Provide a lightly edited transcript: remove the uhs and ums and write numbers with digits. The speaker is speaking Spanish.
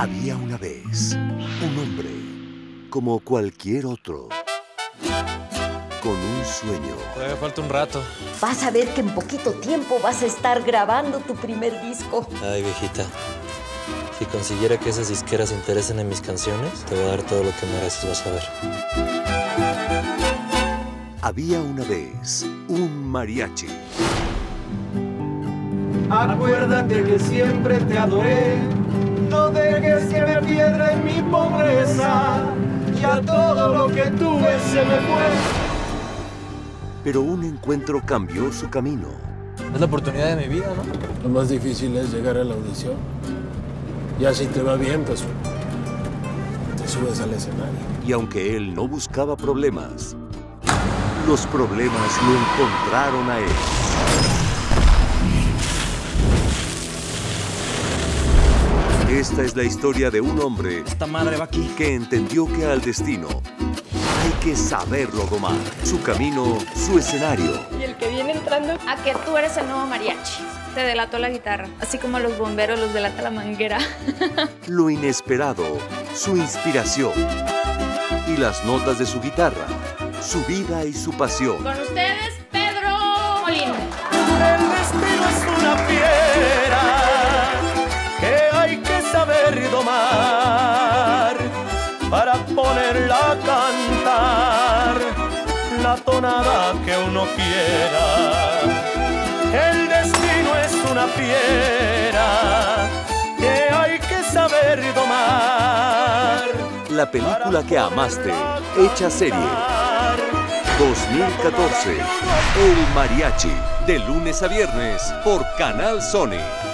Había una vez un hombre como cualquier otro, con un sueño. Todavía falta un rato. Vas a ver que en poquito tiempo vas a estar grabando tu primer disco. Ay, viejita. Si consiguiera que esas disqueras se interesen en mis canciones, te voy a dar todo lo que mereces, vas a ver. Había una vez un mariachi. Acuérdate que siempre te adoré. No dejes que me pierda en mi pobreza. Ya todo lo que tuve se me fue. Pero un encuentro cambió su camino. Es la oportunidad de mi vida, ¿no? Lo más difícil es llegar a la audición. Ya si te va bien, pues te subes al escenario. Y aunque él no buscaba problemas, los problemas lo encontraron a él. Esta es la historia de un hombre Esta madre va aquí. que entendió que al destino hay que saberlo domar. Su camino, su escenario. Y el que viene entrando a que tú eres el nuevo mariachi. Te delató la guitarra, así como los bomberos los delata la manguera. Lo inesperado, su inspiración. Y las notas de su guitarra, su vida y su pasión. Con ustedes, Pedro Molina. El destino es una fiera que hay que saber domar para ponerla a cantar la tonada que uno quiera. El destino es una fiera que hay que saber domar. La película que amaste, hecha serie. 2014, El Mariachi, de lunes a viernes por Canal Sony.